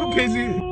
开始。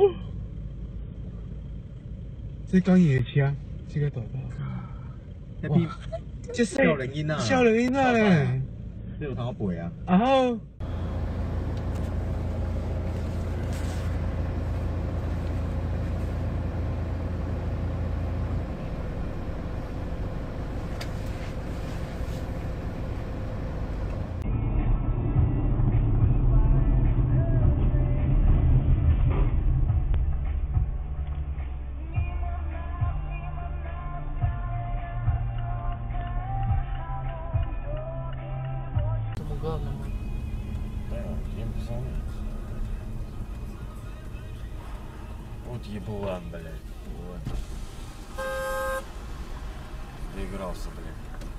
这讲夜车，这个大道。哇，这少年囡仔，少年囡仔咧，你有通背啊？啊好。Вот еблан, блядь. Вот. Доигрался, блядь.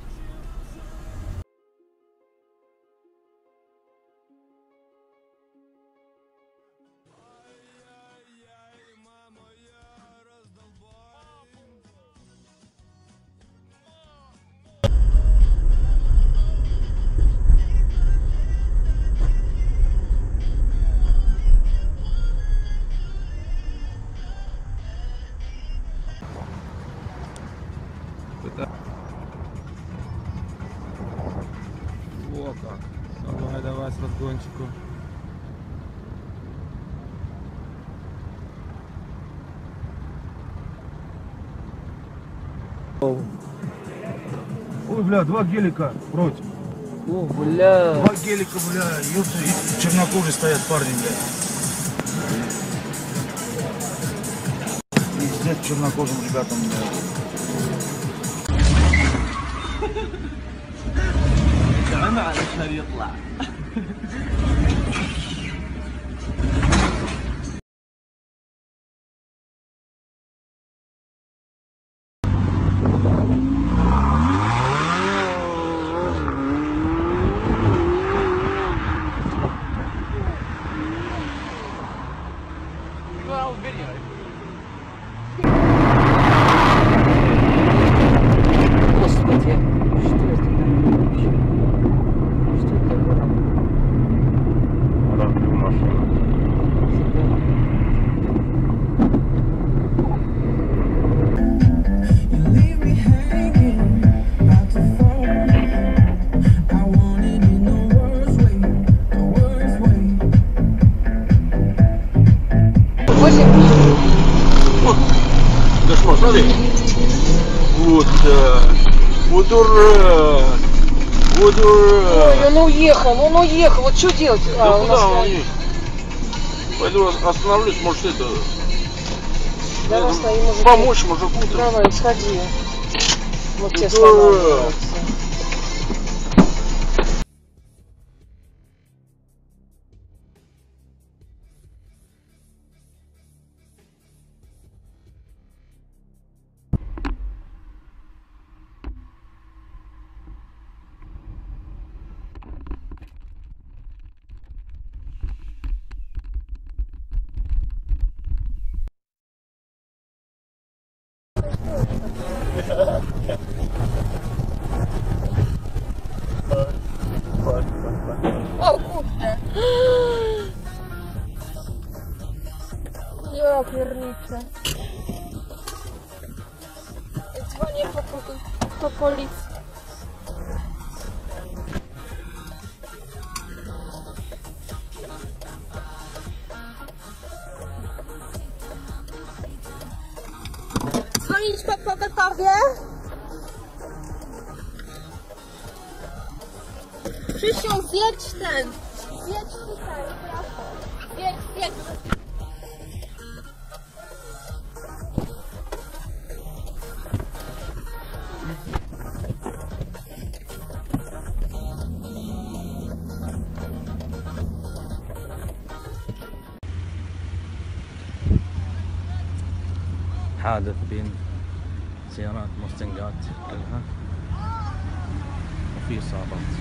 О как. Давай, давай с разгончику. Ой, бля, два гелика против. О, бля. Два гелика, бля, ёпта, и чернокожие стоят парни, бля. Пиздец чернокожим ребятам, бля. كمان علشان يطلع Да что, смотри. Вот, вот дурак. Вот дурак. Ой, он уехал, вот что делать? Да куда он уехал? Пойду остановлюсь, может это... Давай, стоим, мужик. Помочь мужику-то. Давай, сходи. Вот тебе дурак. останавливаются. О, кurde! Ja pierniczę. Dzwonię po policji. Dzwonić po pogotowie? Krzysiu, zjedź ten! Zjedź tutaj, proszę. Zjedź. حادث بين سيارات مستنقات كلها وفي إصابات.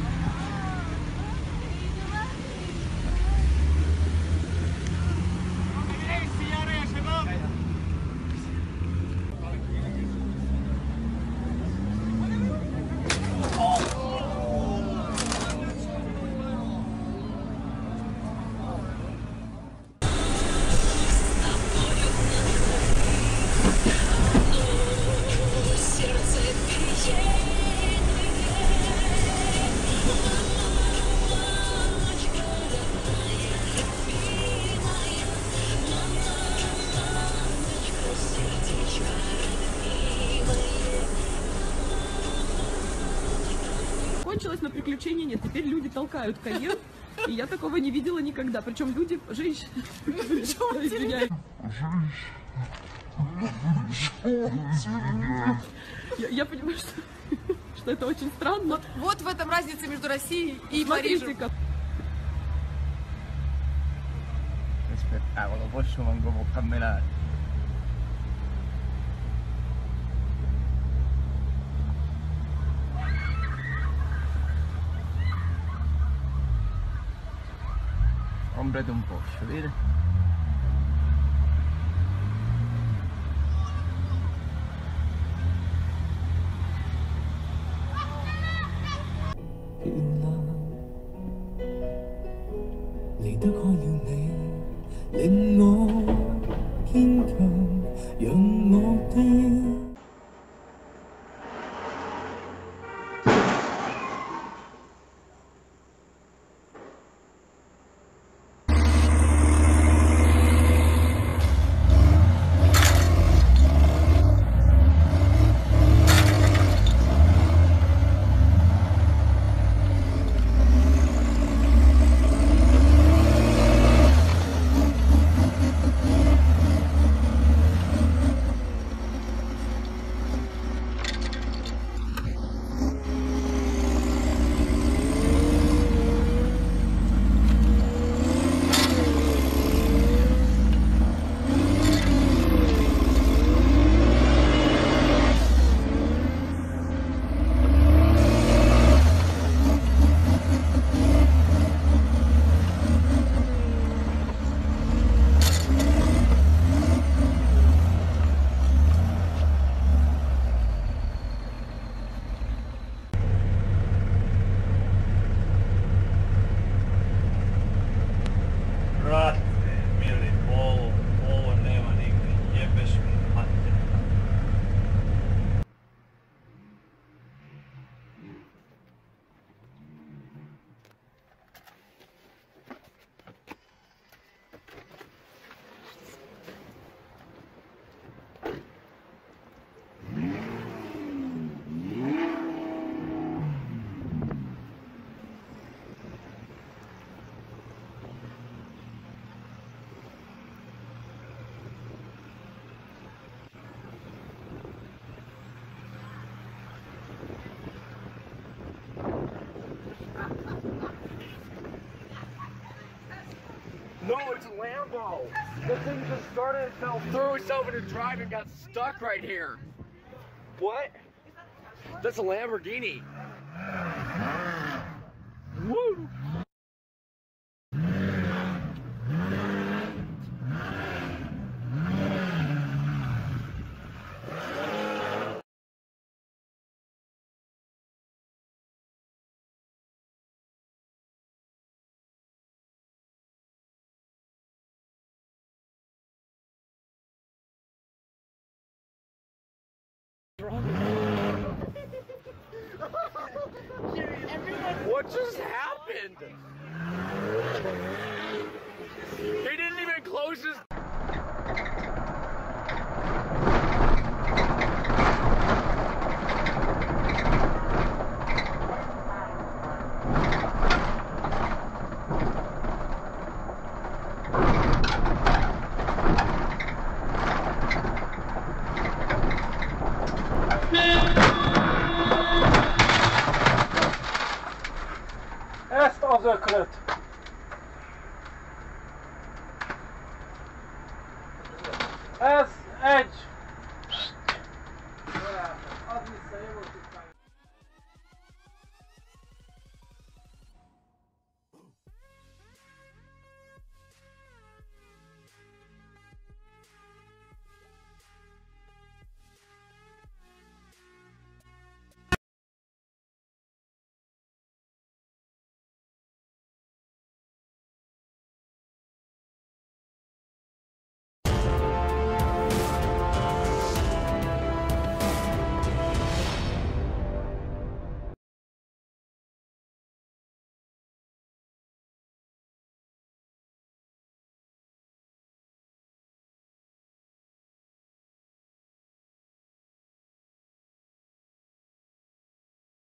соскучилась, но приключений нет. Теперь люди толкают Каен, и я такого не видела никогда. Причем люди, женщины, извиняюсь. Я понимаю, что это очень странно. Вот в этом разница между Россией и Парижем. Spettacolo, poi ci manco può camminare. Comprate un Porsche, vedi? No, it's a Lambo. The thing just started and fell through itself into drive and got stuck right here. What? That's a Lamborghini. Woo! What just happened? He didn't even close his... Ezt az öklöt!